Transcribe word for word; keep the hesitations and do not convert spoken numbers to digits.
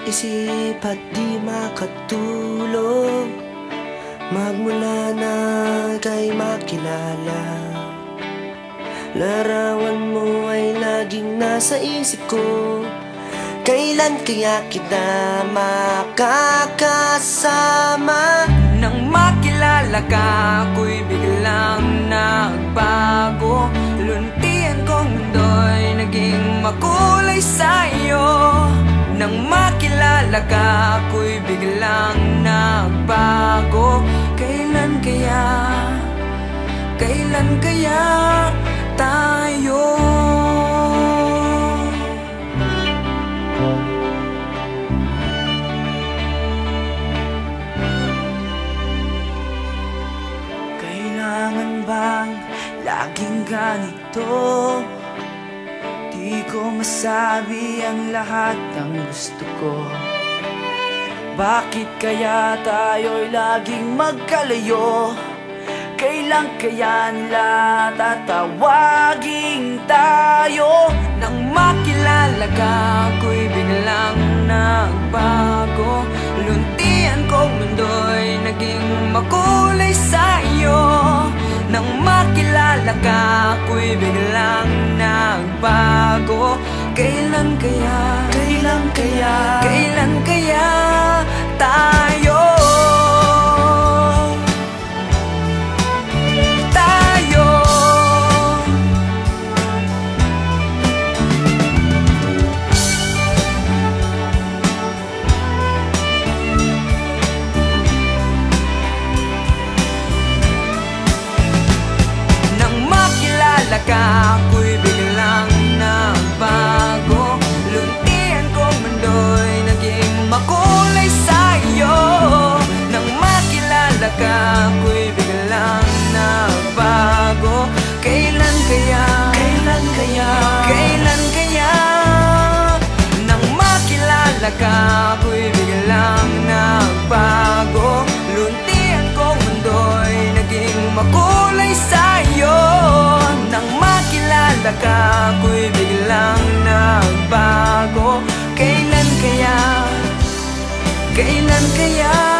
isip at di makatulog, magmula na kay makilala. Larawan mo ay laging nasa isip ko, kailan kaya kita makakasama? Nang makilala ka, ako'y biglang nagbago. Luntian kong mundo'y naging makulay sa'yo. Nang makilala ka, ako'y biglang nagbago. Kailan kaya, kailan kaya tayo? Kailangan bang laging ganito? Di ko masabi ang lahat ng gusto ko. Bakit kaya tayo'y laging magkalayo? Kailan kaya nila tatawagin tayo? Nang makilala ka, ako'y biglang nagbago. Luntian kong mundo'y naging makulay sa'yo. Nang makilala ka, ako'y biglang nagbago. Kailan kaya, kailan kaya, kailan kaya tayo? Tayo. Nang makilala ka, ako'y biglang nagbago. Luntian kong mundo'y naging makulay sa'yo. Nang makilala ka, ako'y biglang nagbago. Kailan kaya, kailan kaya, kailan kaya? Nang makilala ka, ako'y biglang nagbago. Luntian kong mundo'y naging makulay sa'yo. Nang makilala ka, ako'y biglang nagbago. Kailan kaya, kailan kaya